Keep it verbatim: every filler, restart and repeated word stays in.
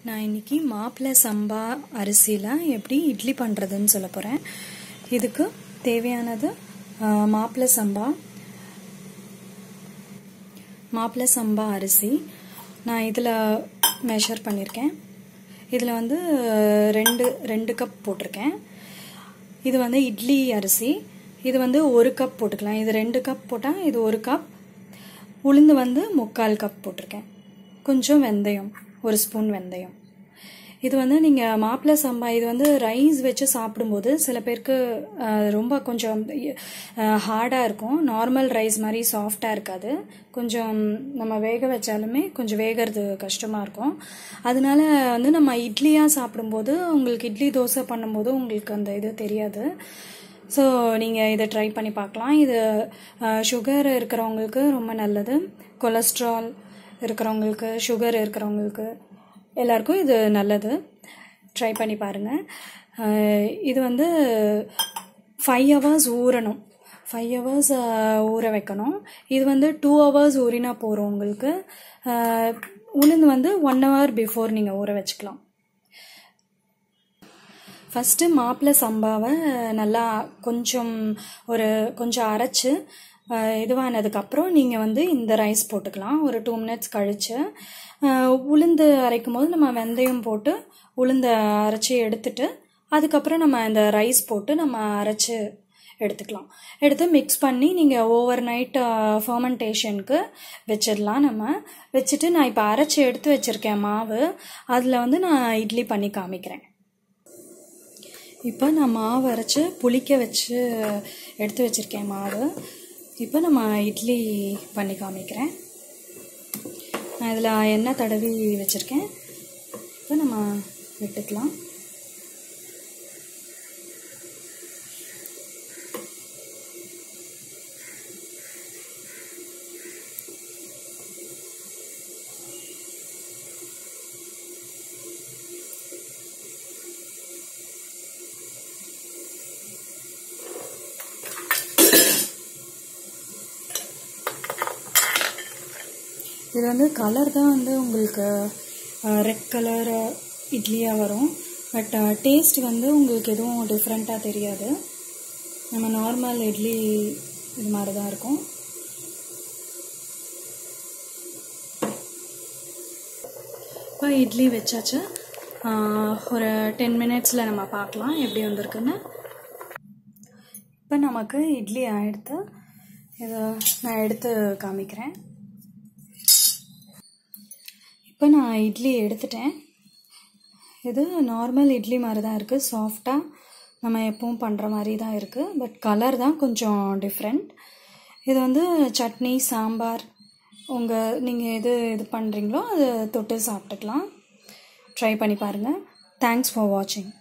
நான் இன்னைக்கு மாப்பிள்ளை சம்பா அரிசியில் எப்படி இட்லி பண்ணுறதுன்னு சொல்ல போகிறேன். இதுக்கு தேவையானது மாப்பிள்ளை சம்பா மாப்பிள்ளை சம்பா அரிசி. நான் இதில் மெஷர் பண்ணியிருக்கேன். இதில் வந்து ரெண்டு ரெண்டு கப் போட்டிருக்கேன். இது வந்து இட்லி அரிசி. இது வந்து ஒரு கப் போட்டுக்கலாம். இது ரெண்டு கப் போட்டால் இது ஒரு கப். உளுந்து வந்து முக்கால் கப் போட்டிருக்கேன். கொஞ்சம் வெந்தயம், ஒரு ஸ்பூன் வெந்தயம். இது வந்து நீங்கள் மாப்பிள்ளை சம்பா இது வந்து ரைஸ் வச்சு சாப்பிடும்போது சில பேருக்கு ரொம்ப கொஞ்சம் ஹார்டாக இருக்கும். நார்மல் ரைஸ் மாதிரி சாஃப்டாக இருக்காது. கொஞ்சம் நம்ம வேக வச்சாலுமே கொஞ்சம் வேகிறது கஷ்டமாக இருக்கும். அதனால வந்து நம்ம இட்லியாக சாப்பிடும்போது உங்களுக்கு இட்லி தோசை பண்ணும்போது உங்களுக்கு அந்த இது தெரியாது. ஸோ நீங்கள் இதை ட்ரை பண்ணி பார்க்கலாம். இது சுகர் இருக்கிறவங்களுக்கு ரொம்ப நல்லது. கொலஸ்ட்ரால் இருக்கிறவங்களுக்கு, சுகர் இருக்கிறவங்களுக்கு எல்லாருக்கும் இது நல்லது. ட்ரை பண்ணி பாருங்கள். இது வந்து ஃபைவ் ஹவர்ஸ் ஊறணும். ஃபைவ் ஹவர்ஸ் ஊற வைக்கணும். இது வந்து டூ ஹவர்ஸ் ஊறினா போகிறோம் உங்களுக்கு. உளுந்து வந்து ஒன் ஹவர் பிஃபோர் நீங்கள் ஊற வச்சுக்கலாம். ஃபஸ்ட்டு மாப்பிள்ளை சம்பாவை நல்லா கொஞ்சம் ஒரு கொஞ்சம் அரைச்சி இதுவானதுக்கப்புறம் நீங்கள் வந்து இந்த ரைஸ் போட்டுக்கலாம். ஒரு டூ மினிட்ஸ் கழித்து உளுந்து அரைக்கும் போது நம்ம வெந்தயம் போட்டு உளுந்தை அரைச்சி எடுத்துட்டு அதுக்கப்புறம் நம்ம இந்த ரைஸ் போட்டு நம்ம அரைச்சி எடுத்துக்கலாம். எடுத்து மிக்ஸ் பண்ணி நீங்கள் ஓவர் நைட் ஃபர்மெண்டேஷனுக்கு வச்சிடலாம். நம்ம வச்சுட்டு நான் இப்போ அரைச்சி எடுத்து வச்சுருக்கேன் மாவு. அதில் வந்து நான் இட்லி பண்ணி காமிக்கிறேன். இப்போ நான் மாவு அரைச்சி புளிக்க வச்சு எடுத்து வச்சுருக்கேன் மாவு. இப்போ நம்ம இட்லி பண்ணி காமிக்கிறேன். நான் இதில் எண்ணெய் தடவி வச்சுருக்கேன். இப்போ நம்ம விட்டுக்கலாம். இது வந்து கலர் தான் வந்து உங்களுக்கு ரெட் கலர் இட்லியாக வரும். பட் டேஸ்ட் வந்து உங்களுக்கு எதுவும் டிஃப்ரெண்ட்டாக தெரியாது. நம்ம நார்மல் இட்லி இது மாதிரி தான் இருக்கும். இப்போ இட்லி வச்சாச்சு. ஒரு டென் மினிட்ஸில் நம்ம பார்க்கலாம் எப்படி வந்திருக்குன்னு. இப்போ நமக்கு இட்லி ஆகிடுத்து. இதை நான் எடுத்து காமிக்கிறேன். இப்போ நான் இட்லி எடுத்துட்டேன். இது நார்மல் இட்லி மாதிரி தான் இருக்குது. சாஃப்டாக நம்ம எப்பவும் பண்ணுற மாதிரி தான் இருக்குது. பட் கலர் தான் கொஞ்சம் டிஃப்ரெண்ட். இது வந்து சட்னி, சாம்பார், உங்கள் நீங்கள் எது இது பண்ணுறீங்களோ அதை தொட்டு சாப்பிட்டுக்கலாம். ட்ரை பண்ணி பாருங்கள். தேங்க்ஸ் ஃபார் வாட்சிங்.